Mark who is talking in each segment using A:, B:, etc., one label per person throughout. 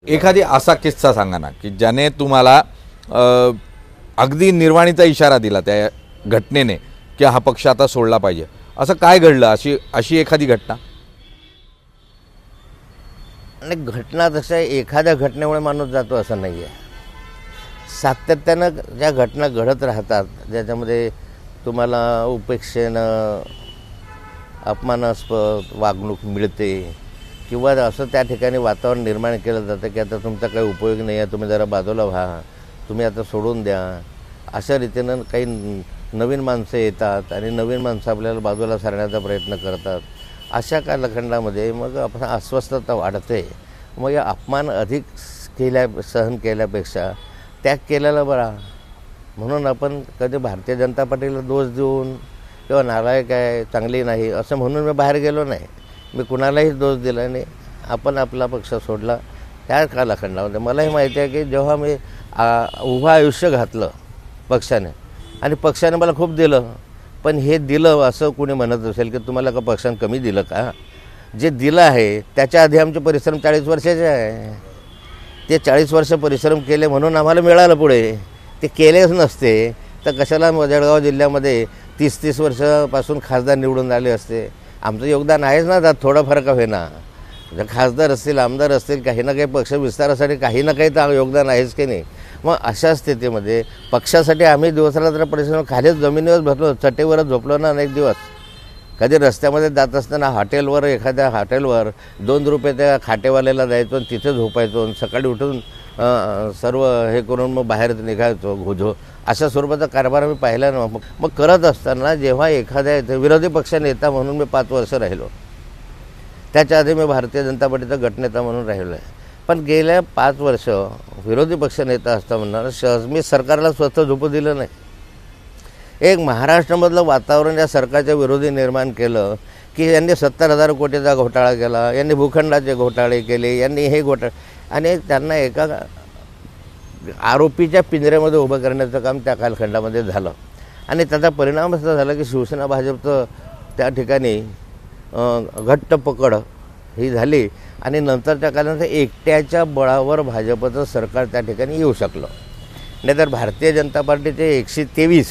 A: एखादी असा किस्सा सांगा ना की ज्याने तुम्हाला अगदी निर्वाणीचा इशारा दिला त्या घटनेने की हा पक्ष आता सोडला पाहिजे. असं काय घडलं, अशी एखादी घटना?
B: आणि घटना तशा एखाद्या घटनेमुळे माणूस जातो असं नाही आहे. सातत्यानं ज्या घटना घडत राहतात ज्याच्यामध्ये तुम्हाला उपेक्षेनं अपमानास्पद वागणूक मिळते किंवा असं त्या ठिकाणी वातावरण निर्माण केलं जातं की आता तुमचा काही उपयोग नाही आहे, तुम्ही जरा बाजूला व्हा, तुम्ही आता सोडून द्या. अशा रीतीनं काही नवीन माणसं येतात आणि नवीन माणसं आपल्याला बाजूला सारण्याचा प्रयत्न करतात. अशा कालखंडामध्ये मग आपण अस्वस्थता वाढते. मग या अपमान अधिक सहन केल्यापेक्षा त्याग केलेला बरा. म्हणून आपण कधी भारतीय जनता पार्टीला दोष देऊन किंवा नालायक आहे, चांगली नाही असं म्हणून मी बाहेर गेलो नाही. मी कुणालाही दोष दिला नाही. आपण आपला पक्ष सोडला त्या कालखंडामध्ये. मलाही माहिती आहे की जेव्हा मी उभं आयुष्य घातलं पक्षाने आणि पक्षाने मला खूप दिलं, पण हे दिलं असं कोणी म्हणत असेल की तुम्हाला का पक्षाने कमी दिलं का? जे दिलं आहे त्याच्या आधी आमचे परिश्रम 40 वर्षाचे आहे. ते 40 वर्ष परिश्रम केले म्हणून आम्हाला मिळालं. पुढे ते केलेच नसते तर कशाला जळगाव जिल्ह्यामध्ये 30-30 वर्षापासून खासदार निवडून आले असते. आमचं योगदान आहेच ना, त्यात थोडंफार का होईना. जर खासदार असतील, आमदार असतील, काही ना काही पक्ष विस्तारासाठी काही ना काही तर योगदान आहेच की नाही. मग अशा स्थितीमध्ये पक्षासाठी आम्ही दिवसरात्र परिश्रम खालीच जमिनीवर बसलो, चटेवरच झोपलो ना अनेक दिवस. कधी रस्त्यामध्ये जात असताना एखाद्या हॉटेलवर 2 रुपये त्या खाटेवाल्याला द्यायचो आणि तिथे झोपायचो. सकाळी उठून सर्व हे करून मग बाहेर निघायचो घोझो. अशा स्वरूपाचा कारभार आम्ही पाहिला ना. मग करत असताना जेव्हा एखाद्या विरोधी पक्षनेता म्हणून मी 5 वर्ष राहिलो. त्याच्या आधी मी भारतीय जनता पार्टीचा गटनेता म्हणून राहिलो आहे. पण गेल्या 5 वर्ष विरोधी पक्षनेता असता म्हणणार मी सरकारला स्वतः झोपू दिलं नाही. एक महाराष्ट्रामधलं वातावरण या सरकारच्या विरोधी निर्माण केलं की यांनी 70,000 कोटीचा घोटाळा केला, यांनी भूखंडाचे घोटाळे केले, यांनी हे घोटाळे, आणि त्यांना एका आरोपीच्या पिंजऱ्यामध्ये उभं करण्याचं काम त्या कालखंडामध्ये झालं. आणि त्याचा परिणाम असा झाला की शिवसेना भाजपचं त्या ठिकाणी घट्ट पकड ही झाली आणि नंतरच्या काळात एकट्याच्या बळावर भाजपचं सरकार त्या ठिकाणी येऊ शकलं. नाहीतर भारतीय जनता पार्टीचे 123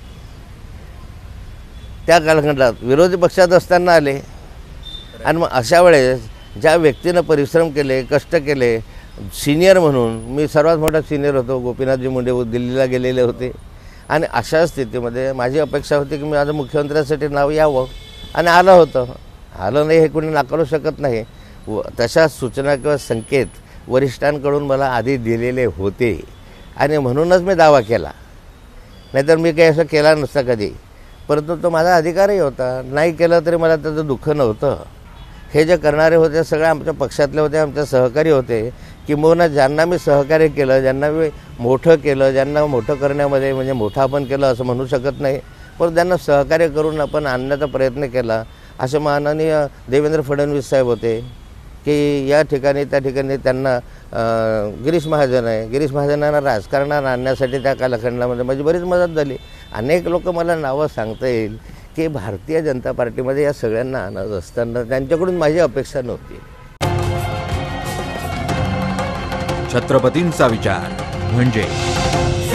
B: त्या कालखंडात विरोधी पक्षात असताना आले. आणि मग अशा वेळेस ज्या व्यक्तीनं परिश्रम केले, कष्ट केले, सिनियर म्हणून मी सर्वात मोठा सिनियर होतो, गोपीनाथजी मुंडे दिल्लीला गेलेले होते. आणि अशा स्थितीमध्ये माझी अपेक्षा होती की मी माझं मुख्यमंत्र्यासाठी नाव यावं आणि आलं होतं. आलं नाही हे कोणी नाकारू शकत नाही. तशा सूचना किंवा संकेत वरिष्ठांकडून मला आधी दिलेले होते आणि म्हणूनच मी दावा केला. नाहीतर मी काही असं केला नसता कधी. परंतु तो माझा अधिकारही होता. नाही केलं तरी मला त्याचं दुःख नव्हतं. हे जे करणारे होते सगळे आमच्या पक्षातले होते, आमचे सहकारी होते. किंबहुना ज्यांना मी सहकार्य केलं, ज्यांना मी मोठं केलं, ज्यांना मोठं करण्यामध्ये म्हणजे मोठं आपण केलं असं म्हणू शकत नाही, पण त्यांना सहकार्य करून आपण आणण्याचा प्रयत्न केला. असे माननीय देवेंद्र फडणवीस साहेब होते की या ठिकाणी त्या ठिकाणी त्यांना गिरीश महाजन आहे, गिरीश महाजनांना राजकारणात आणण्यासाठी त्या कालखंडामध्ये माझी बरीच मदत झाली. अनेक लोक मला नावं सांगता येईल की भारतीय जनता पार्टीमध्ये या सगळ्यांना आणत असताना त्यांच्याकडून माझी अपेक्षा नव्हती.
C: छत्रपतींचा विचार म्हणजे